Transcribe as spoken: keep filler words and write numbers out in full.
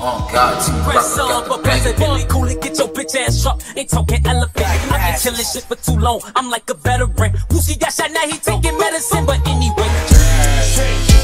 Oh God, T Press up for president, cool and get your bitch ass truck. Ain't talking elephant. I been killing shit for too long. I'm like a veteran. Who's he got shot now? He taking medicine, but anyway.